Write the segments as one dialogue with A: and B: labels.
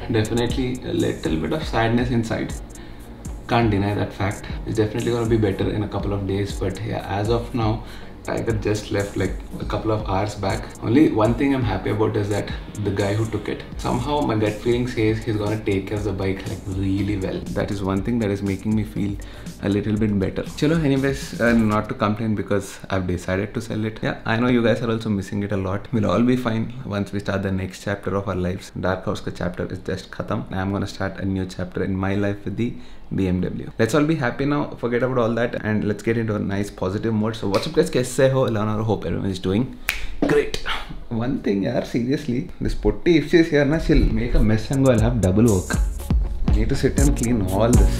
A: Definitely a little bit of sadness inside. Can't deny that fact. It's definitely gonna be better in a couple of days, but yeah, as of now, Tiger just left like a couple of hours back. Only one thing I'm happy about is that the guy who took it, somehow my gut feeling says he's gonna take care of the bike like really well. That is one thing that is making me feel a little bit better. Chalo, anyways, not to complain because I've decided to sell it. Yeah, I know you guys are also missing it a lot. We'll all be fine once we start the next chapter of our lives. Dark Horse ka chapter is just khatam. I'm gonna start a new chapter in my life with the BMW. Let's all be happy now, forget about all that, and let's get into a nice positive mode. So what's up guys, kaise ho? Leonardo, hope everyone is doing great. One thing yaar, seriously, this potty, if she's here na, she'll make a mess and go, I'll have double work. I need to sit and clean all this.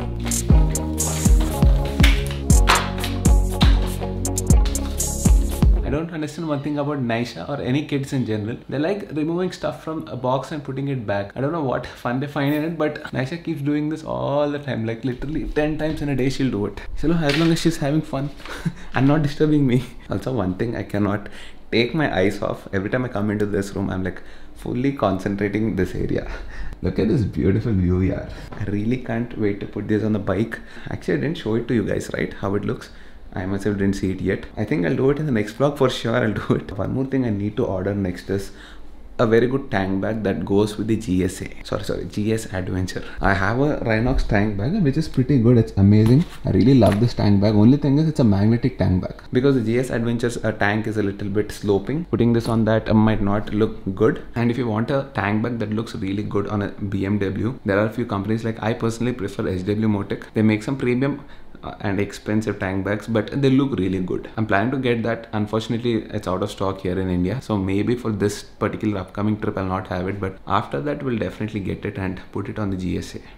A: I don't understand one thing about Naisha or any kids in general. They like removing stuff from a box and putting it back. I don't know what fun they find in it, but Naisha keeps doing this all the time. Like literally 10 times in a day she'll do it. So as long as she's having fun and not disturbing me. Also one thing I cannot take my eyes off. Every time I come into this room, I'm like fully concentrating this area. Look at this beautiful view here. I really can't wait to put this on the bike. Actually, I didn't show it to you guys, right? How it looks. I myself didn't see it yet. I think I'll do it in the next vlog for sure. I'll do it. One more thing I need to order next is a very good tank bag that goes with the GS Adventure. I have a Rhinox tank bag which is pretty good. It's amazing. I really love this tank bag. Only thing is it's a magnetic tank bag because the GS Adventure's tank is a little bit sloping. Putting this on that might not look good. And if you want a tank bag that looks really good on a BMW, there are a few companies. Like I personally prefer HW Motec. They make some premium and expensive tank bags, but they look really good. I'm planning to get that. Unfortunately, it's out of stock here in India, so maybe for this particular upcoming trip I'll not have it, but after that we'll definitely get it and put it on the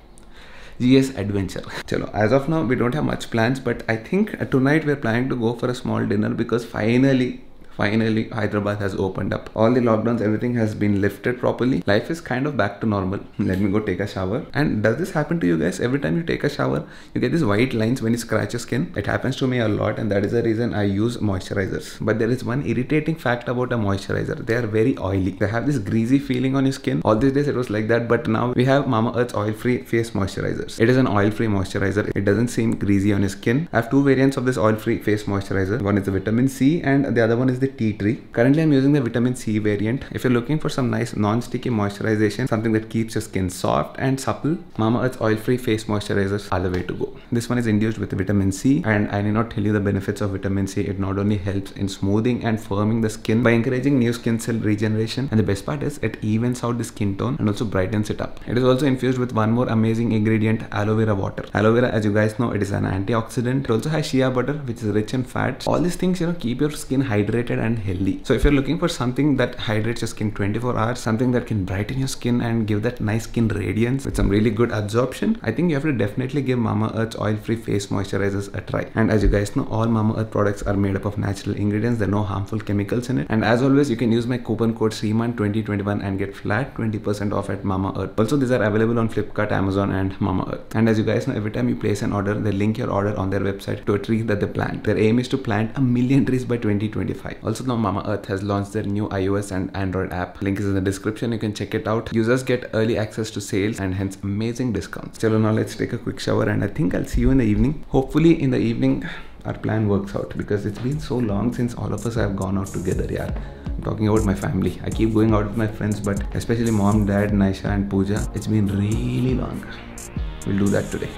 A: GS Adventure. Chalo, as of now we don't have much plans, but I think tonight we're planning to go for a small dinner because finally Hyderabad has opened up. All the lockdowns, everything has been lifted properly. Life is kind of back to normal. Let me go take a shower. And does this happen to you guys? Every time you take a shower, you get these white lines when you scratch your skin. It happens to me a lot, and that is the reason I use moisturizers. But there is one irritating fact about a moisturizer. They are very oily. They have this greasy feeling on your skin. All these days it was like that, but now we have Mamaearth's oil-free face moisturizers. It is an oil-free moisturizer. It doesn't seem greasy on your skin. I have two variants of this oil-free face moisturizer. One is the vitamin C and the other one is the tea tree. Currently I'm using the vitamin C variant. If you're looking for some nice non-sticky moisturization, something that keeps your skin soft and supple, Mamaearth's oil-free face moisturizers are the way to go. This one is induced with vitamin C, and I need not tell you the benefits of vitamin C. It not only helps in smoothing and firming the skin by encouraging new skin cell regeneration, and the best part is it evens out the skin tone and also brightens it up. It is also infused with one more amazing ingredient, aloe vera water. Aloe vera, as you guys know, it is an antioxidant. It also has shea butter, which is rich in fats. All these things, keep your skin hydrated and healthy. So if you're looking for something that hydrates your skin 24 hours, something that can brighten your skin and give that nice skin radiance with some really good absorption, I think you have to definitely give Mamaearth's oil-free face moisturizers a try. And as you guys know, all Mamaearth products are made up of natural ingredients. There are no harmful chemicals in it. And as always, you can use my coupon code SRIMAN2021 and get flat 20% off at Mamaearth. Also, these are available on Flipkart, Amazon and Mamaearth. And as you guys know, every time you place an order, they link your order on their website to a tree that they plant. Their aim is to plant 1 million trees by 2025. Also, now Mamaearth has launched their new iOS and Android app. Link is in the description. You can check it out. Users get early access to sales and hence amazing discounts. Chalo, now let's take a quick shower and I think I'll see you in the evening. Hopefully in the evening our plan works out because it's been so long since all of us have gone out together. Yeah, I'm talking about my family. I keep going out with my friends, but especially mom, dad, Naisha and Pooja, it's been really long. We'll do that today.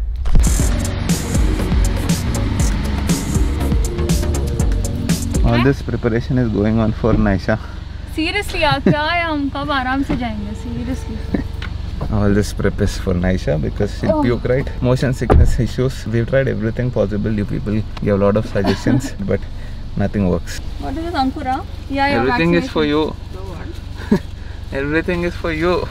A: All this preparation is going on for Naisha.
B: Seriously, क्या है हम कब आराम से जाएंगे? Seriously.
A: All this prep is for Naisha because she'll puke, right? Motion sickness issues. We've tried everything possible. You people give a lot of suggestions, but nothing works.
B: What is this, Ankura? Yeah,
A: everything is for you. Everything is for you.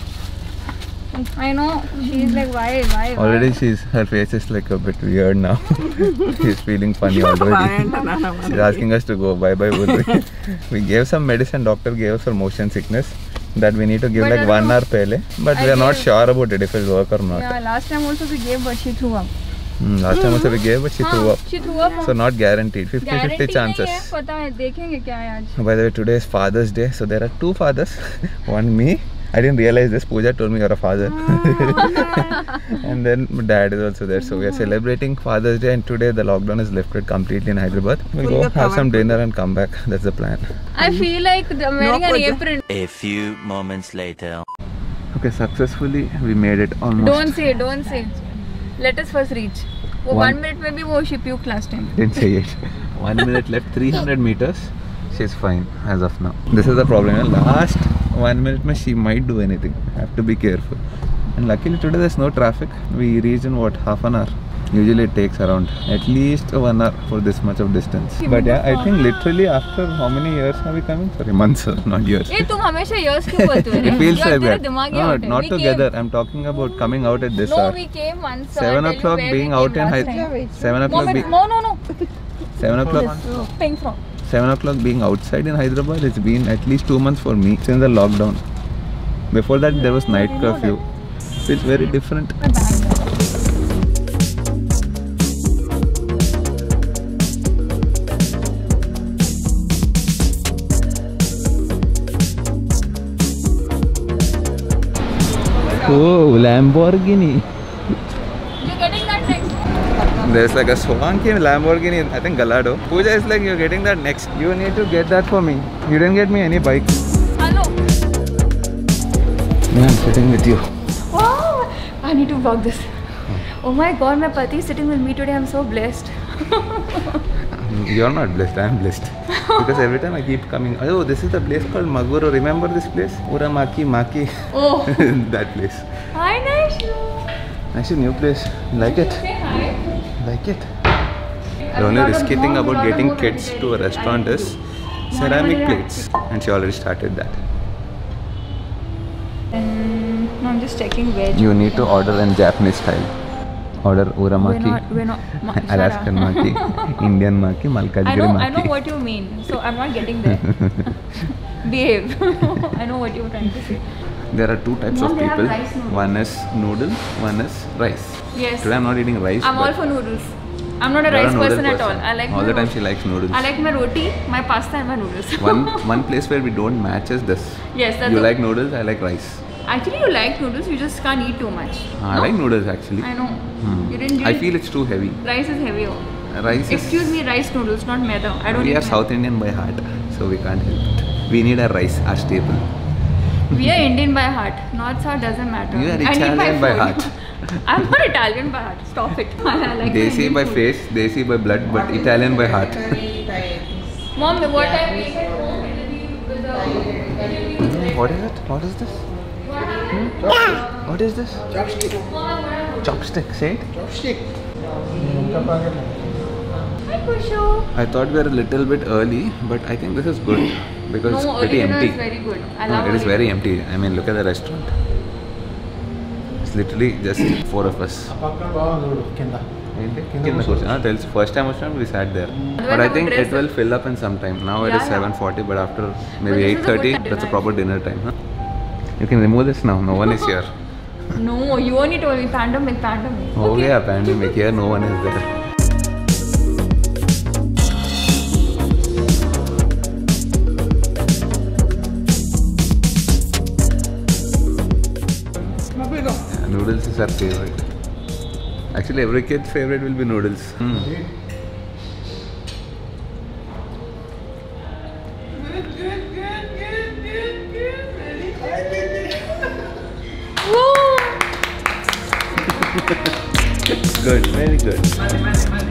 B: I know. She's like, why?
A: Already her face is like a bit weird now. She's feeling funny already. She's asking us to go. Bye. We gave some medicine. Doctor gave us for motion sickness that we need to give like 1 hour pehle. But we are not sure about it if it will work or not.
B: Yeah, last time also we gave, but she threw up.
A: Last time also we gave, but she threw up.
B: She threw up.
A: So not guaranteed. 50-50 chances.
B: पता है, देखेंगे क्या है आज.
A: By the way, today is Father's Day. So there are two fathers. One me
C: I didn't realize this. Pooja told me you're a father. And then my dad is also there. So we are celebrating Father's Day, and today the lockdown is lifted completely in Hyderabad. We'll go have some dinner and come back. That's the plan.
B: I feel like wearing an apron.
D: A few moments later.
C: Okay, successfully we made it almost.
B: Don't say. Let us first reach. वो 1 minute में भी वो she puked last time.
C: Didn't say it. 1 minute left, 300 meters. She's fine as of now. This is the problem. Last 1 minute mein she might do anything. Have to be careful. And luckily today there's no traffic. We reached in what, half an hour. Usually it takes around at least 1 hour for this much of distance. But yeah, I think literally after how many years are we coming? Sorry, months, not years.
B: ये तुम हमेशा years क्यों बोलते हो?
C: It feels like
B: तेरा
C: that.
B: दिमाग
C: No,
B: out है.
C: not
B: We
C: together.
B: came.
C: I'm talking about coming out at this
B: No,
C: hour.
B: we came once. So
C: 7
B: I'll tell you
C: o'clock
B: where
C: being
B: we
C: out
B: came
C: in
B: last
C: Hyderabad.
B: time.
C: 7 o'clock
B: Moment,
C: being
B: no.
C: 7 o'clock.
B: Pink from.
C: 7 o'clock being outside in Hyderabad, it's been at least 2 months for me since the lockdown. Before that there was night curfew. It's very different. Oh, Lamborghini.
B: You're getting that next.
C: There's like a swanky Lamborghini, I think Gallardo. Pooja is like, you're getting that next. You need to get that for me. You didn't get me any bike.
B: Hello.
C: Yeah, I'm sitting with you.
B: Wow. I need to vlog this. Oh my God, my pati is sitting with me today. I'm so blessed.
C: You're not blessed, I'm blessed. Because every time I keep coming, oh, this is the place called Maguro. Remember this place? Uramaki.
B: Oh.
C: That place.
B: Hi, Naishu.
C: Actually, new place. Like it?
B: Say hi.
C: Like it? The only risky thing about getting kids to a restaurant is ceramic plates. And she already started that.
B: No, I'm just checking veg.
C: You need to order in Japanese style. Order uramaki,
B: We're not.
C: Alaskan maki, Indian maki, Malkajgiri maki.
B: I know what you mean. So I'm not getting there. Behave. I know what you're trying to say.
C: There are two types
B: Mom,
C: of
B: they have
C: people.
B: rice noodles.
C: One is noodle, one is rice.
B: Yes.
C: Today I'm not eating rice.
B: I'm all for noodles. I'm not a
C: you're
B: rice
C: noodle
B: person at all. I like
C: all
B: my
C: the time
B: roti.
C: she likes noodles.
B: I like my roti, my pasta, and my noodles.
C: One place where we don't match is this.
B: Yes, that's
C: you
B: the-
C: like noodles, I like rice.
B: Actually, you like noodles. You just can't eat too much.
C: I
B: No?
C: like noodles actually.
B: I know.
C: Hmm.
B: You didn't.
C: I feel it's too heavy.
B: rice is heavy.
C: Rice is.
B: Excuse me, rice noodles, not maida. I don't.
C: We
B: eat
C: are
B: maida.
C: South Indian by heart, so we can't help it. We need a rice, our staple.
B: We are Indian by heart. North South doesn't matter.
C: You are
B: I need my
C: Italian by
B: food.
C: heart.
B: I'm not Italian by heart. Stop it. I like my
C: Desi
B: Indian
C: by
B: food.
C: face, Desi by blood, but Italian by heart.
B: Mom, what I make at home, it'll be with the.
C: What is it? What is this? What is this? Chopstick. Say it.
B: Hi, Kushu.
C: I thought we were a little bit early, but I think this is good because
B: No,
C: it's pretty
B: original
C: empty.
B: is very good. I
C: No,
B: love
C: it is
B: original.
C: very empty. I mean, look at the restaurant. It's literally just 4 of us. Tells first time we sat there. But I think it will fill up in some time. Now it is
B: Yeah, yeah.
C: 7:40, but after
B: But
C: maybe
B: this is a good
C: 8:30,
B: time
C: that's a
B: dinner.
C: proper dinner time. Huh? You can remove this now. No one is here.
B: No, you only told me pandemic.
C: Oh yeah, pandemic. Here no one is there. Yeah, noodles is our favorite. Actually, every kid's favorite will be noodles. Good, very good.